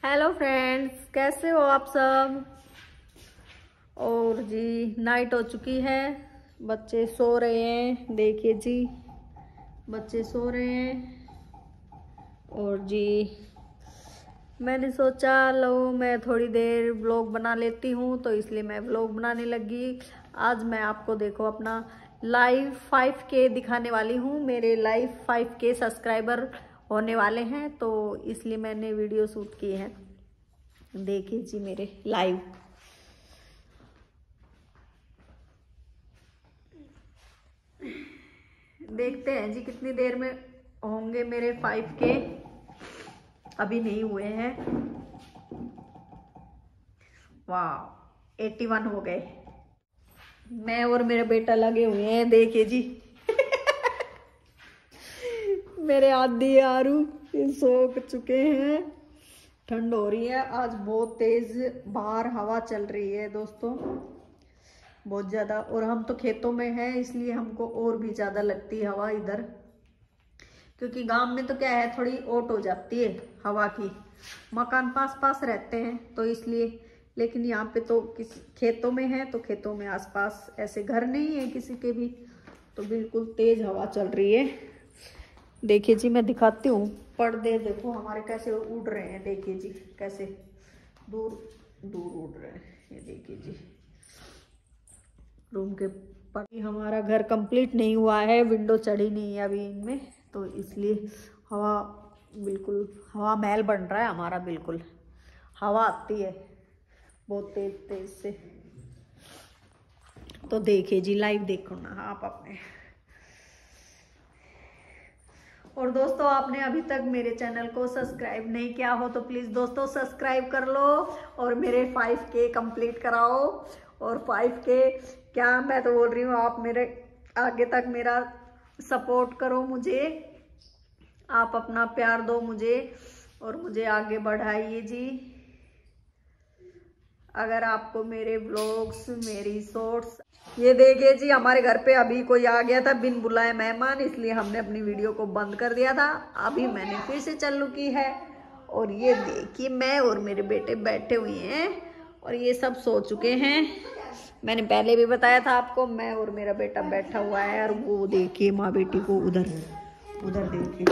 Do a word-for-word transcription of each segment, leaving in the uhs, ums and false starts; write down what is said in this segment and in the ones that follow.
Hello friends, कैसे हो आप सब। और जी नाइट हो चुकी है, बच्चे सो रहे हैं। देखिए जी, बच्चे सो रहे हैं। और जी मैंने सोचा लो मैं थोड़ी देर व्लॉग बना लेती हूँ, तो इसलिए मैं व्लॉग बनाने लगी। आज मैं आपको देखो अपना लाइव फाइव के दिखाने वाली हूँ। मेरे लाइव फाइव के सब्सक्राइबर होने वाले हैं, तो इसलिए मैंने वीडियो शूट की है। देखिए जी मेरे लाइव। देखते हैं जी कितनी देर में होंगे मेरे फाइव के। अभी नहीं हुए हैं। वाह, एट्टी वन हो गए। मैं और मेरा बेटा लगे हुए हैं, देखिए जी। मेरे आदि आरू सो चुके हैं। ठंड हो रही है, आज बहुत तेज बाहर हवा चल रही है दोस्तों, बहुत ज्यादा। और हम तो खेतों में हैं, इसलिए हमको और भी ज्यादा लगती है हवा इधर, क्योंकि गांव में तो क्या है, थोड़ी ओट हो जाती है हवा की। मकान पास पास रहते हैं तो इसलिए, लेकिन यहाँ पे तो किसी खेतों में है, तो खेतों में आसपास ऐसे घर नहीं है किसी के भी, तो बिल्कुल तेज हवा चल रही है। देखिए जी मैं दिखाती हूँ, पर्दे देखो हमारे कैसे उड़ रहे हैं। देखिए जी कैसे दूर दूर उड़ रहे हैं, ये देखिए जी। रूम के पर्दे, हमारा घर कंप्लीट नहीं हुआ है, विंडो चढ़ी नहीं है अभी इनमें, तो इसलिए हवा बिल्कुल हवा महल बन रहा है हमारा। बिल्कुल हवा आती है बहुत तेज तेज से। तो देखिए जी लाइव देखो ना आप अपने। और दोस्तों आपने अभी तक मेरे चैनल को सब्सक्राइब नहीं किया हो तो प्लीज दोस्तों सब्सक्राइब कर लो और मेरे फाइव के कंप्लीट कराओ। और फाइव के क्या मैं तो बोल रही हूँ, आप मेरे आगे तक मेरा सपोर्ट करो मुझे, आप अपना प्यार दो मुझे और मुझे आगे बढ़ाइए जी। अगर आपको मेरे व्लॉग्स, मेरी शॉर्ट्स, ये देखिए जी हमारे घर पे अभी कोई आ गया था बिन बुलाए मेहमान, इसलिए हमने अपनी वीडियो को बंद कर दिया था। अभी मैंने फिर से चालू की है। और ये देखिए मैं और मेरे बेटे बैठे हुए हैं और ये सब सो चुके हैं। मैंने पहले भी बताया था आपको, मैं और मेरा बेटा बैठा हुआ है। और वो देखिए माँ बेटी को उधर उधर देखिए।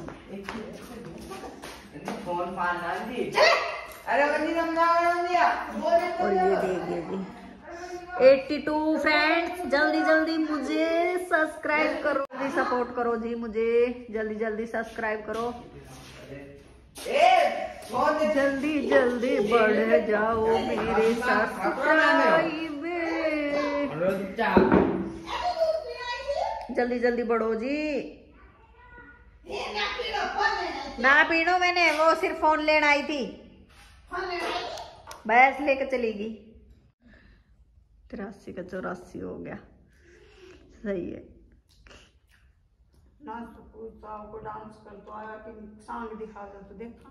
और ये देखिए जी बयासी फ्रेंड्स, जल्दी जल्दी मुझे सब्सक्राइब करो, जल्दी सपोर्ट करो जी मुझे, जल्दी जल्दी सब्सक्राइब करो, जल्दी जल्दी बढ़ जाओ मेरे सब्सक्राइब, जल्दी जल्दी बढ़ो जी। ना पीनो, मैंने वो सिर्फ फोन लेने आई थी, भैंस लेकर चली गई। तिरासी का चौरासी हो गया, सही है। नाच तो पूछता को डांस कर तो आया कि सांग दिखा दो तो देखा।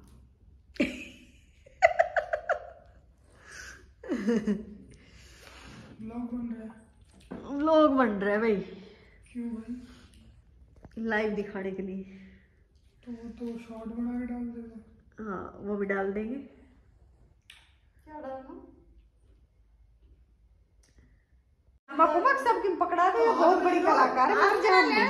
व्लॉग बन रहा है, व्लॉग बन रहा है भाई। क्यों भाई? लाइव दिखाने के लिए। तो वो तो शॉर्ट बना के डाल देगा। हाँ वो भी डाल देंगे। क्या डालना? मकुमक सब की पकड़ा दे, बहुत बड़ी कलाकार है। मर जाएंगे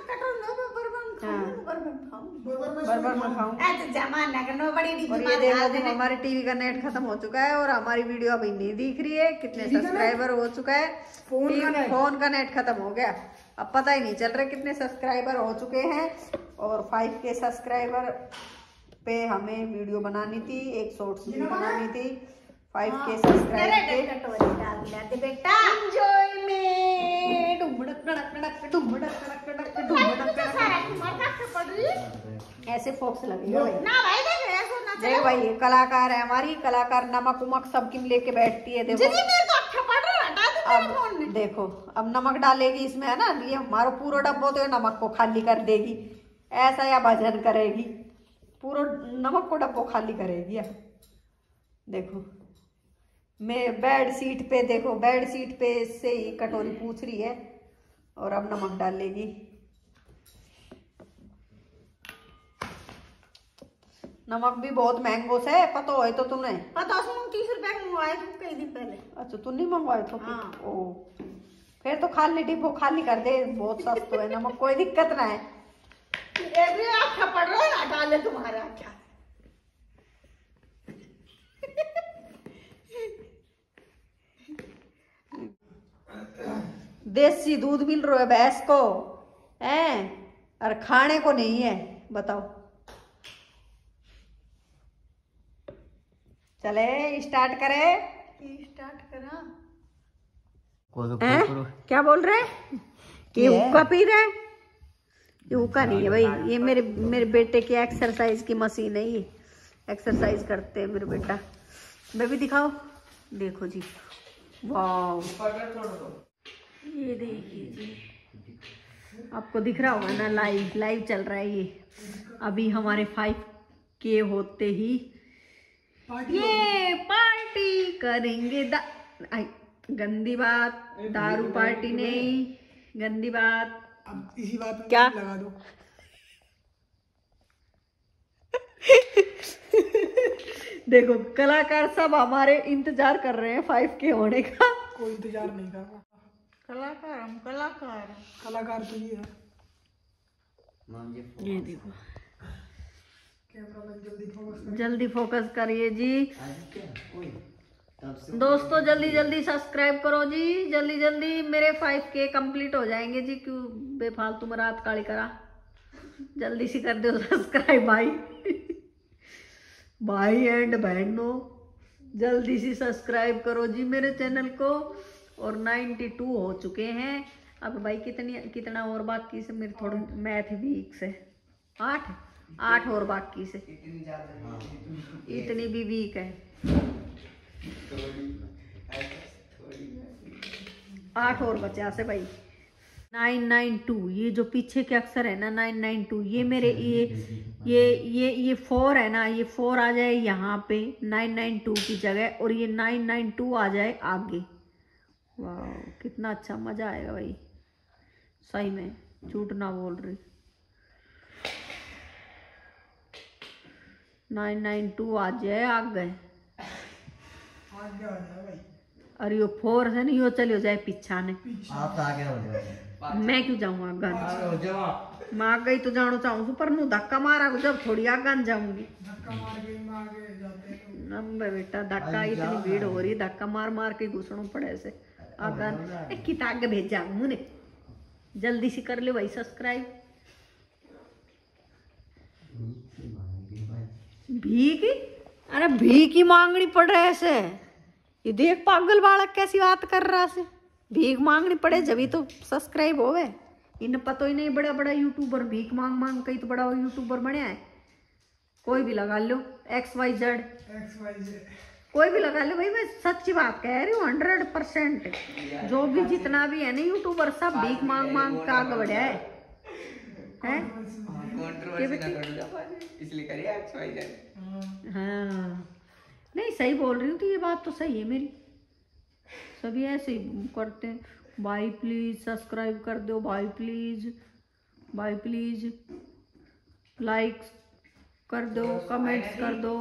और ये देखो हमारे टीवी का नेट खत्म हो चुका है और हमारी वीडियो अभी नहीं दिख रही है। कितने सब्सक्राइबर हो चुका है, फोन का नेट खत्म हो गया, अब पता ही नहीं चल रहा कितने सब्सक्राइबर हो चुके हैं। और फाइव के सब्सक्राइबर पे हमें वीडियो बनानी थी, एक शॉर्ट्स भी बनानी थी। फाइव के सब्सक्राइबर पे बेटा ऐसे फोक्स लगेगा भाई। देख भाई ये कलाकार है हमारी, कलाकार नमक उमक सब की लेके बैठती है। देखो अब देखो, अब नमक डालेगी इसमें है ना, ये हमारा पूरा डब्बा तो नमक को खाली कर देगी, ऐसा या भजन करेगी, पूरा नमक को डब्बो खाली करेगी। अब देखो मैं बेड सीट पे, देखो बेड सीट पे से ही कटोरी पूछ रही है और अब नमक डालेगी। नमक भी बहुत महंगो से पता हो तो तुम्हें पता सुनो तीस रुपए का मंगवाए थे कई दिन पहले। अच्छा तू नहीं मंगवाए तो हाँ। ओ फिर तो खाली डिब्बो खाली कर दे, बहुत सस्ता है नमक, कोई दिक्कत ना है। ये भी अच्छा पड़ रहा है ना डाले तुम्हारा अच्छा। देसी दूध मिल रहा है भैंस को हैं और खाने को नहीं है, बताओ। चले स्टार्ट करे स्टार्ट करा। क्या बोल रहे कि हुक्का पी रहे? ये हुक्का नहीं है भाई, ये मेरे मेरे बेटे की एक्सरसाइज की मशीन है, ये एक्सरसाइज करते हैं मेरे बेटा। बेबी दिखाओ, देखो जी, वाह ये देखिए जी, आपको दिख रहा होगा ना, लाइव लाइव चल रहा है ये। अभी हमारे फाइव के होते ही ये पार्टी करेंगे। दा आई, गंदी बात, दारू पार्टी नहीं, गंदी बात। अब इसी बात में क्या लगा दो। देखो कलाकार सब हमारे इंतजार कर रहे हैं फाइव के होने का। कोई इंतजार नहीं कर रहा। कलाकार हम कलाकार कलाकार तो ये है। ये देखो कैमरा मैन जल्दी फोकस जल्दी फोकस करिए जी दोस्तों, जल्दी जल्दी सब्सक्राइब करो जी, जल्दी जल्दी मेरे फाइव के कंप्लीट हो जाएंगे जी। क्यों बेफालतू में रात काली करा, जल्दी से कर दो सब्सक्राइब भाई भाई एंड बहनों, जल्दी से सब्सक्राइब करो जी मेरे चैनल को। और बानवे हो चुके हैं अब भाई, कितनी कितना और बाकी से, मेरे थोड़ी मैथ वीक से आठ आठ और बाकी से, इतनी भी वीक है, आठ और बचा से भाई। नाइन नाइन टू, ये जो पीछे के अक्षर है ना नाइन नाइन टू, ये मेरे ये ये ये ये फोर है ना, ये फोर आ जाए यहाँ पे नाइन नाइन टू की जगह, और ये नाइन नाइन टू आ जाए आगे। वाह कितना अच्छा मजा आएगा भाई, सही में झूठ ना बोल रही। नाइन नाइन टू आ जाए आगे, और यो फोर है ना, यो चले जाए पीछा ने, आप आगे हो जाओ। मैं क्यों जाऊँ आगे? मैं आगे ही तो जाना चाहूँ, पर नू धक्का मारा जब थोड़ी आगे जाऊंगी। नंबर बेटा धक्का, इतनी भीड़ हो रही, धक्का मार मार के घुसणों पड़े से आगे। कितना आगे भेजा मुझे, जल्दी से कर ले भाई सब्सक्राइब। भीख, अरे भीख ही मांगनी पड़ रहा है ऐसे, ये देख पागल बालक कैसी बात कर रहा है, भीख मांगनी पड़े जब तो सब्सक्राइब होवे। इन्हें पता ही नहीं, बड़ा बड़ा यूट्यूबर भीख मांग मांग कई तो बड़ा यूट्यूबर बने है। कोई भी लगा लो, एक्स वाई जेड कोई भी लगा लो भाई, मैं सच्ची बात कह रही हूँ, हंड्रेड परसेंट जो भी जितना भी है ना यूट्यूबर सब भीख मांग मांग का आगे बढ़ा है, हैं? इसलिए करिए एक्स वाई जेड। हाँ नहीं सही बोल रही हूँ, तो ये बात तो सही है मेरी, सभी ऐसे ही करते हैं। भाई प्लीज सब्सक्राइब कर दो, भाई प्लीज, भाई प्लीज लाइक कर दो, कमेंट्स कर दो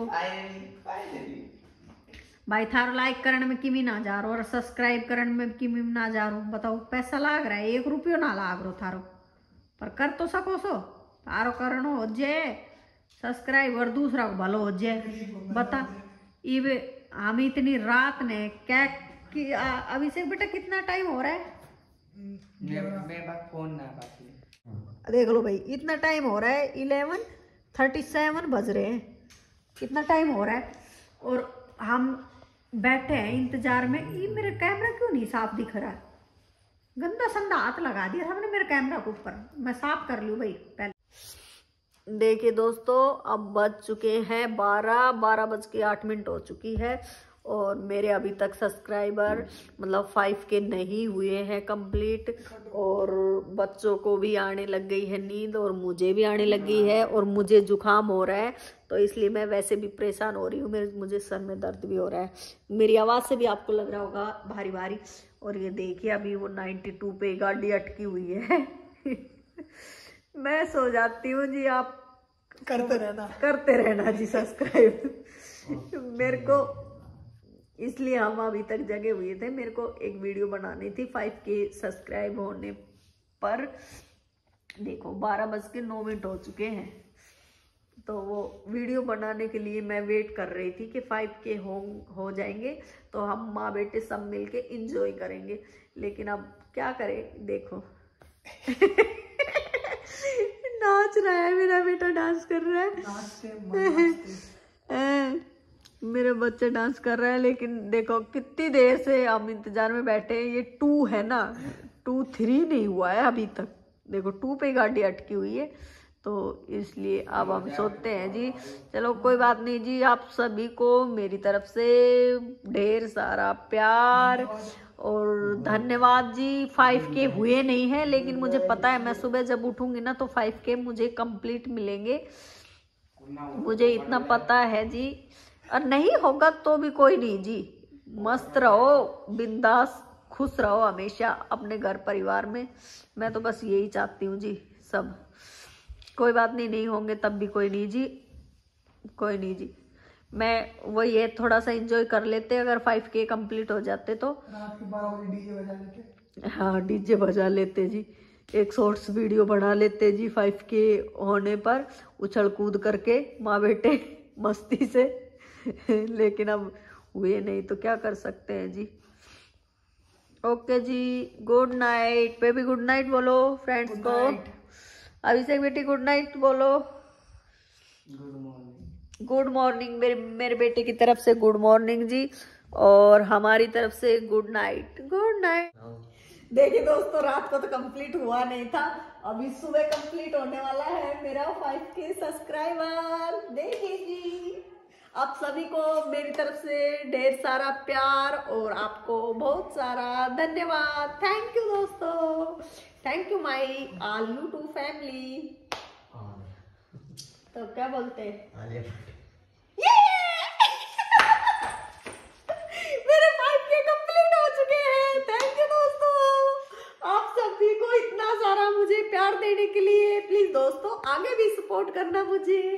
भाई। थारो लाइक करने में किमी ना जा रहा और सब्सक्राइब करने में किमी ना जा रहा, बताओ पैसा लाग रहा है, एक रुपयो ना लाग रो थारो, पर कर तो सको सो, थारो करनो हो जाए सब्सक्राइब और दूसरा को भलो हो जाए। बता इवे हम इतनी रात ने क्या कि अभिषेक बेटा कितना टाइम हो रहा है? मेरे पास फोन ना बाकी देख लो भाई, इतना टाइम हो रहा है, इलेवन थर्टी सेवन बज रहे हैं, कितना टाइम हो रहा है और हम बैठे हैं इंतजार में। ये मेरा कैमरा क्यों नहीं साफ दिख रहा? गंदा संदा हाथ लगा दिया हमने मेरे कैमरा के ऊपर, मैं साफ कर लूँ भाई पहले। देखिए दोस्तों, अब बज चुके हैं बारह बारह बज के आठ मिनट हो चुकी है और मेरे अभी तक सब्सक्राइबर मतलब फाइव के नहीं हुए हैं कंप्लीट, और बच्चों को भी आने लग गई है नींद और मुझे भी आने लग गई है, और मुझे जुकाम हो रहा है, तो इसलिए मैं वैसे भी परेशान हो रही हूँ, मेरे मुझे सर में दर्द भी हो रहा है, मेरी आवाज़ से भी आपको लग रहा होगा भारी भारी। और ये देखिए अभी वो नाइन्टी टू पे गाड़ी अटकी हुई है मैं सो जाती हूँ जी, आप करते रहना करते रहना जी सब्सक्राइब। मेरे को इसलिए हम अभी तक जगे हुए थे, मेरे को एक वीडियो बनानी थी फाइव के सब्सक्राइब होने पर। देखो बारह बज के नौ मिनट हो चुके हैं, तो वो वीडियो बनाने के लिए मैं वेट कर रही थी कि फाइव के हो हो जाएंगे तो हम माँ बेटे सब मिलके एंजॉय करेंगे। लेकिन अब क्या करें, देखो नाच रहा है मेरा बेटा, डांस कर रहा है। नाचते नाचते मेरे बच्चे डांस कर रहे हैं। लेकिन देखो कितनी देर से हम इंतजार में बैठे हैं। ये टू है ना, टू थ्री नहीं हुआ है अभी तक। देखो टू पे गाड़ी अटकी हुई है, तो इसलिए अब हम सोते हैं जी। चलो कोई बात नहीं जी, आप सभी को मेरी तरफ से ढेर सारा प्यार और धन्यवाद जी। फाइव के हुए नहीं है, लेकिन मुझे पता है मैं सुबह जब उठूंगी ना तो फाइव के मुझे कंप्लीट मिलेंगे, मुझे इतना पता है जी। और नहीं होगा तो भी कोई नहीं जी, मस्त रहो, बिंदास, खुश रहो हमेशा अपने घर परिवार में। मैं तो बस यही चाहती हूँ जी सब। कोई बात नहीं, नहीं होंगे तब भी कोई नहीं जी, कोई नहीं जी। मैं वो ये थोड़ा सा एंजॉय कर लेते अगर फाइव के कंप्लीट हो जाते तो। रात के बारह बजे डीजे बजा लेते। हाँ डीजे बजा लेते जी, एक शॉर्ट्स वीडियो बना लेते जी फाइव के होने पर, उछल कूद करके माँ बेटे मस्ती से। लेकिन अब हुए नहीं तो क्या कर सकते हैं जी। ओके जी, good night baby, good night बोलो फ्रेंड्स को। अभिषेक बेटी गुड नाइट बोलो। Good morning. गुड मॉर्निंग मेरे मेरे बेटे की तरफ से गुड मॉर्निंग जी, और हमारी तरफ से गुड नाइट, गुड नाइट। देखिए दोस्तों, रात को तो कंप्लीट हुआ नहीं था, अभी सुबह कंप्लीट होने वाला है मेरा फाइव के सब्सक्राइबर। देखिए जी, आप सभी को मेरी तरफ से ढेर सारा प्यार और आपको बहुत सारा धन्यवाद। थैंक यू दोस्तों, thank you my all YouTube family. तो क्या बोलते हैं, मेरे फाइव के कंप्लीट हो चुके हैं। थैंक यू दोस्तों, आप सभी को इतना सारा मुझे प्यार देने के लिए। प्लीज दोस्तों आगे भी सपोर्ट करना मुझे।